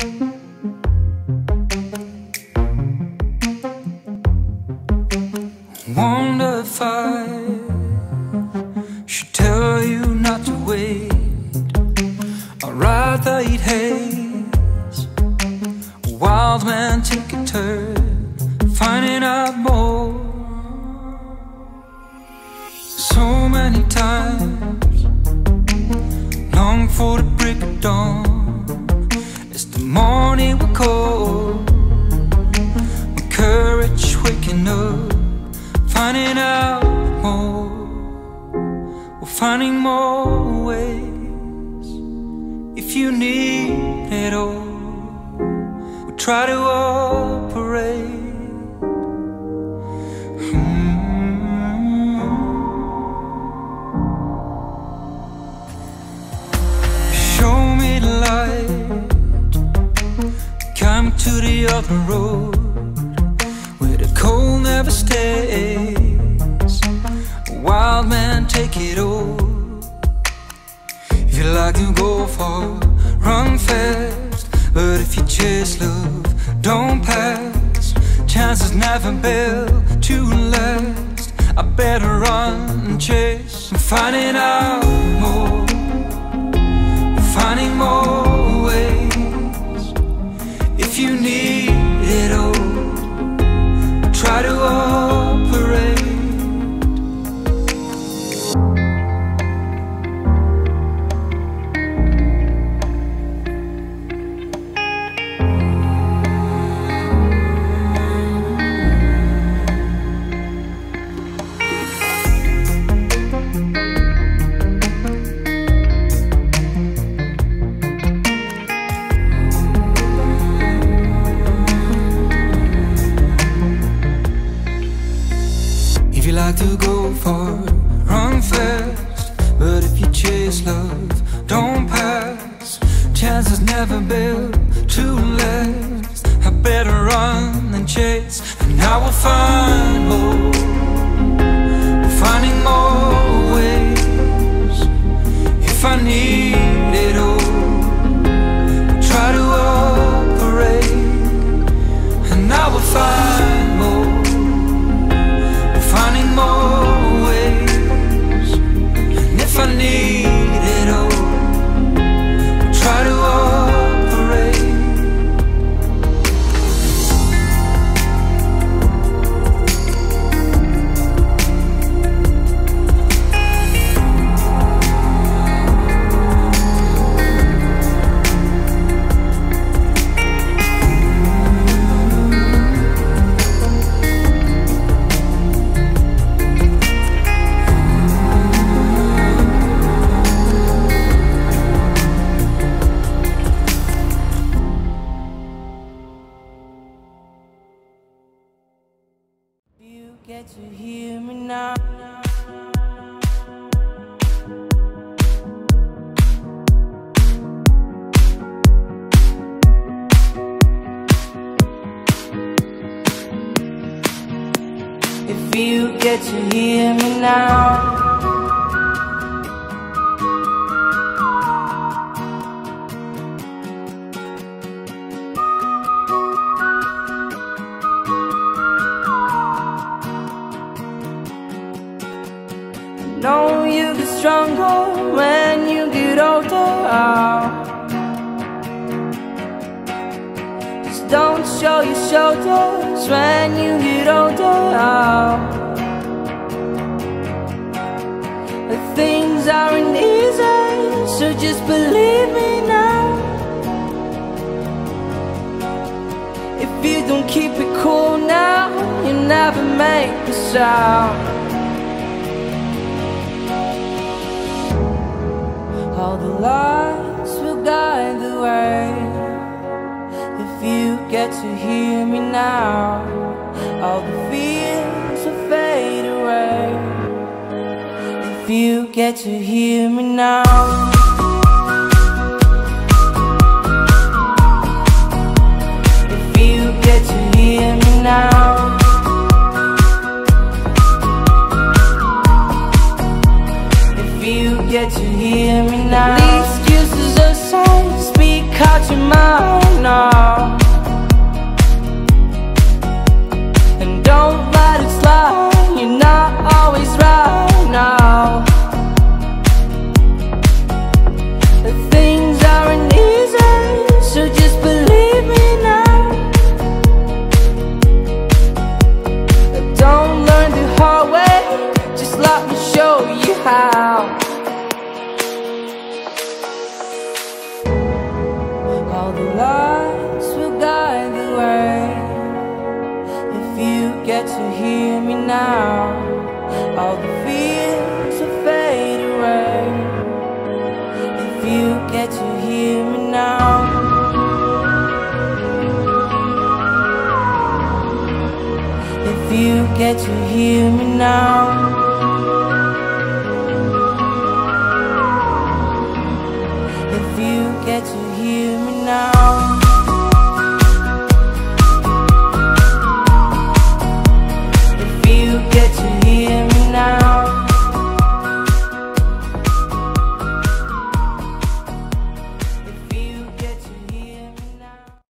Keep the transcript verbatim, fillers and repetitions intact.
Wonder if I should tell you not to wait. I'd rather eat haze, a wild man take a turn, finding out more. So many times, long for the break of dawn. It's the morning we're cold, my courage waking up, finding out more. We're finding more ways. If you need it all, we'll try to operate. hmm. Show me the light, come to the other road, where the cold never stays. A wild man take it all. If you like to go far, run fast, but if you chase love, don't pass. Chances never built to last. I better run and chase. I'm finding out more, I'm finding more ways. If you need it all, try to operate. If you like to go far, run fast, but if you chase love, don't pass. Chances never built to last. I better run than chase, and I will find more. We're finding more ways. If I need it all, we'll try to operate, and I will find more. Finding more ways, and if I need it all, we'll try to operate. You get to hear me now. If you get to hear me now. Know you get stronger when you get older. Just don't show your shoulders when you get older. But things aren't easy, so just believe me now. If you don't keep it cool now, you never make a sound. All the lights will guide the way. If you get to hear me now, all the fears will fade away. If you get to hear me now. If you get to hear me now. Get to hear me now. The excuses aside, speak out your mind now. All the lights will guide the way. If you get to hear me now, all the fears will fade away. If you get to hear me now, if you get to hear me now, if you get to hear me now.